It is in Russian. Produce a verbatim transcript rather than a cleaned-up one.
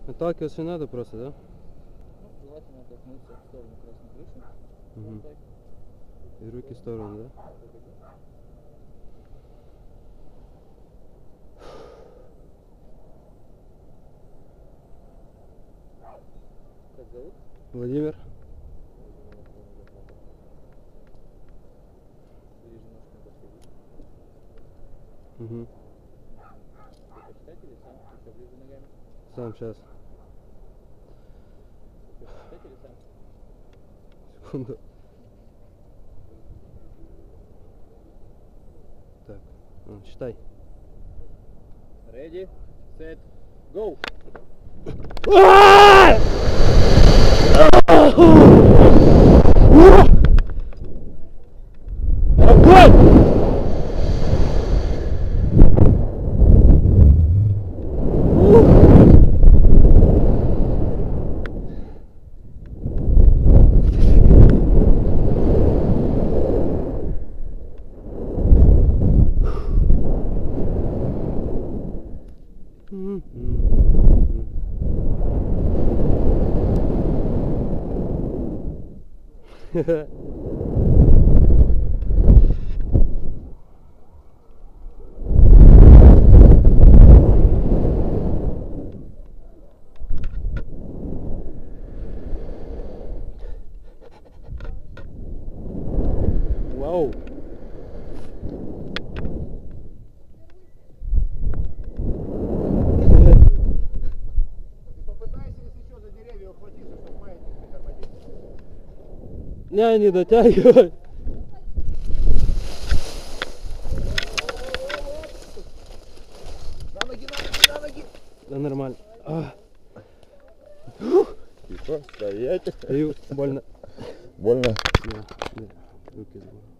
Отталкиваться надо просто, да? Ну, желательно оттолкнуться в сторону красной крыши. Угу. Вот так. И руки в сторону, да? Как зовут? Владимир. Ближе ножку не подходи. Угу. Ты посчитать или сам? Еще ближе ногами? Сам сейчас. Ты посчитать или сам? Секунду. Так, ну, считай. Ready, set, go! Вау! Ты попытайся, если что, за деревья ухватиться, чтобы маятник притормозить. Не, не дотягивай. На ноги, на ноги, на ноги. Да нормально. А, Тихо, стоять. аю, больно. Больно? Не, не, руки забыл.